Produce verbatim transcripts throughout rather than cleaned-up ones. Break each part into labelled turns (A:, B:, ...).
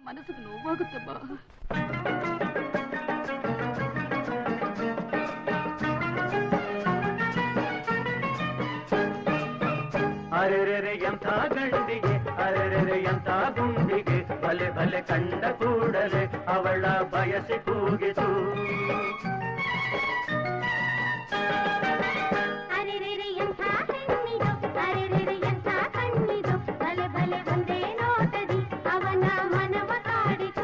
A: ಮನಸ್ಸಿಗೆ ನೋವಾಗುತ್ತಮ್ಮ.
B: ಅರೆರೆರೆ ಎಂಥ ಗಂಡಿಗೆ, ಅರೆರೆರೆ ಎಂಥ ಗುಂಡಿಗೆ, ಬಲೆ ಬಲೆ ಕಂಡ ಕೂಡಲೇ ಅವಳ ಬಯಸಿ ಕೂಗಿತು.
C: ಅರೆರೆರೆ ಎಂಥ ಹೆಣ್ಣಿದು, ಅರೆರೆರೆ ಎಂಥ ಕಣ್ಣಿದು, ಬಲೆ ಬಲೆ ಒಂದೇ ನೋಟದಿ ಅವನ ಮನವ ಕಾಡಿತು.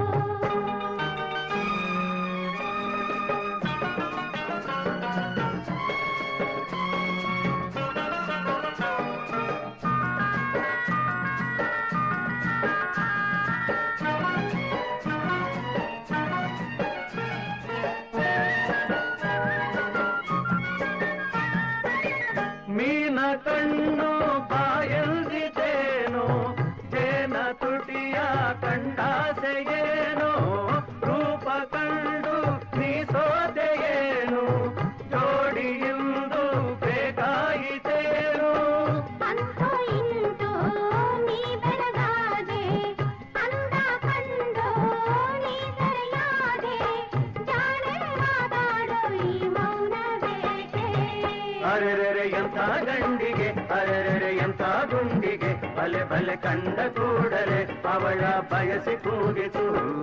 B: ಮೀನ ಕಣ್ಣು ಬಾಯಲ್ದಿದೇನೋ, ಜೇನ ತುಟಿಯ ಕಂಡಾಸೆಯೇನೋ, ರೂಪ ಕಂಡು ನೀ ಸೋದೆಯೇನು, ಜೋಡಿಯಿಂದ ಬೇಕಾಯಿತೇನು.
C: ಅಂತೂ ಇಂತೂ ನೀ ಬೆರಗಾದೆ, ಅಂದ ಕಂಡು ನೀ ಸರಿಯಾದೆ, ಜಾಣೆ ಮಾತಾಡೋ ಈ ಮೌನ ಬೇಕೆ.
B: ಅರೆರೆರೆ ಎಂಥ ಗಂಡಿಗೆ, ಅರೆರೆರೆ ಎಂಥ ಗುಂಡಿಗೆ, ಬಲೆ ಬಲೆ ಕಂಡ ಕೂಡಲೇ ಅವಳ ಬಯಸಿ ಕೂಗಿತು.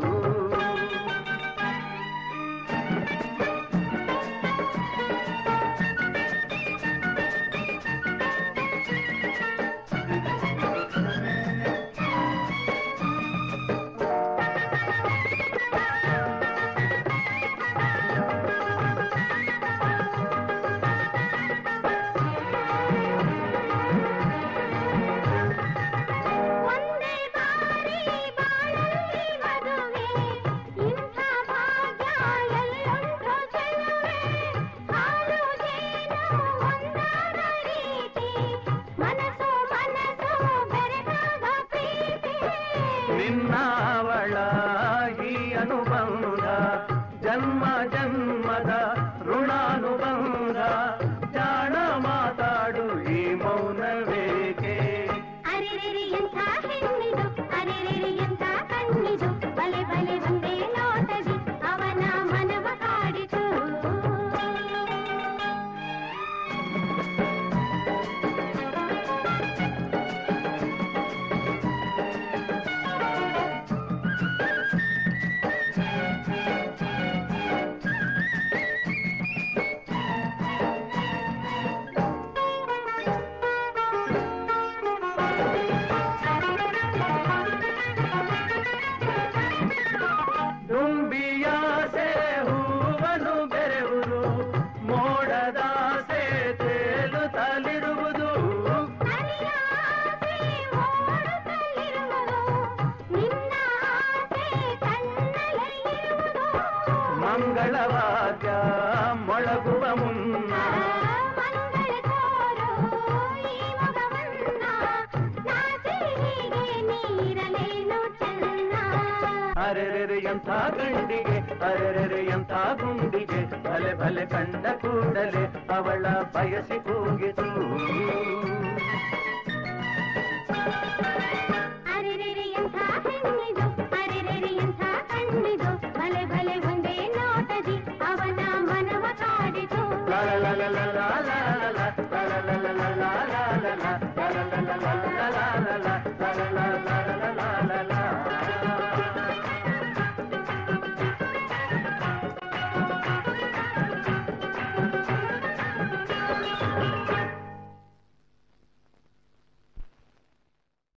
C: ಒಂದೇ ಬಾರಿ ಬಾಳಲ್ಲಿ ಮದುವೆ, ಇಂಥ ಭಾಗ್ಯ ಎಲ್ಲುಂಟು ಚೆಲುವೆ. ಹಾಲು ಜೇನು ಒಂದಾದ ರೀತಿ, ಮನಸ್ಸು ಮನಸ್ಸು ಬೆರೆತಾಗ ಪ್ರೀತಿ.
B: ನಿನ್ನ ಅವಳ ಈ ಅನುಬಂಧ, ಜನ್ಮ ಜನ್ಮದ ಋಣಾನುಬಂಧ, ಜಾಣ ಮಾತಾಡು ಈ ಮೌನವೇಕೆ.
C: ಅರೆರೆರೆ ಎಂಥ ಹೆಣ್ಣಿದು, ಅರೆರೆರೆ ಎಂಥ ಕಣ್ಣಿದು, ಬಲೆ ಬಲೆ ಒಂದೇ ನೋಟದಿ ಅವನ ಮನವ ಕಾಡಿತು.
B: ದುಂಬಿಯಾಸೆ ಹೂವನು ಬೆರೆವುದು, ಮೋಡದಾಸೆ ತೇಲುತ್ತಲಿರುವುದು.
C: ನನಿಯ ಆಸೆ ಓಡುತ್ತಲಿರುವುದು, ನಿನ್ನ ಆಸೆ ಕಣ್ಣಲ್ಲೇ ಇರುವುದು.
B: ಮಂಗಳವಾದ್ಯ ಮೊಳಗುವ ಮುನ್ನ,
C: ಮಂಗಳ ತೋರು ಈ ಮಗವನ್ನ, ನಾಚಿ ಹೀಗೆ ನೀರಲೇನು ಚೆನ್ನ.
B: ಅರೆರೆರೆ ಎಂಥ ಗಂಡಿಗೆ, ಅರೆರೆರೆ ಎಂಥ ಗುಂಡಿಗೆ, ಬಲೆ ಬಲೆ ಕಂಡ ಕೂಡಲೇ ಅವಳ ಬಯಸಿ ಕೂಗಿತು.